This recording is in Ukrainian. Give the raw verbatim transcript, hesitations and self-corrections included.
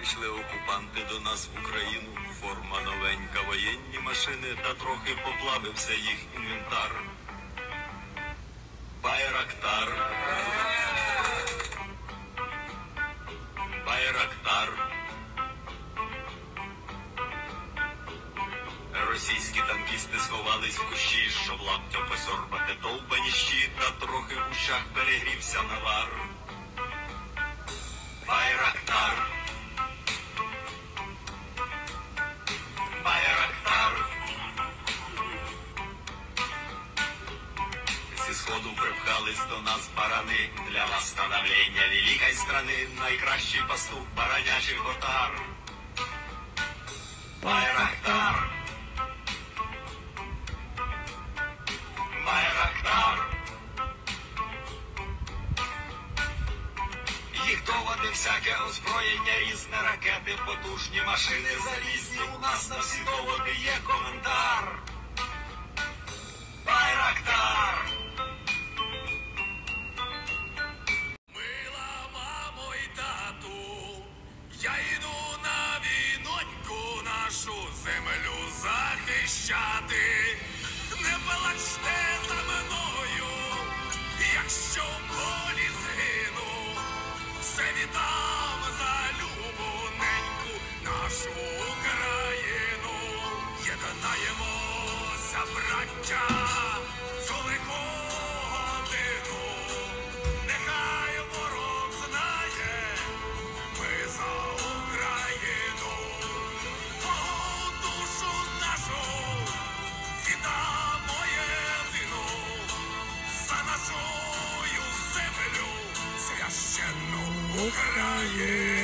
Прийшли окупанти до нас в Україну, форма новенька, воєнні машини, та трохи поплавився їх інвентар. Байрактар. Байрактар. Російські танкісти сховались в кущі, щоб лаптя посорбати довбані щі, та трохи в ущах перегрівся навар. Байрактар. Байрактар. Зі сходу припхались до нас барани, для восстановлення великої страни, найкращий пастух баранячих отар. Байрактар. Байрактар. Їх доводи, всяке озброєння, різне, ракети, потужні машини залізні. У нас на всі доводи є коментар. Байрактар. Мила мамо і тату, я йду на війноньку нашу землю захищати. Не плачте за мною, якщо в полі згину. Все віддам за любу неньку нашу Україну. Єднаємося, браття, цю лиху годину. Нехай ворог знає, ми за Україну. О, душу нашу віддамо єдину, за нашу землю священну Україну.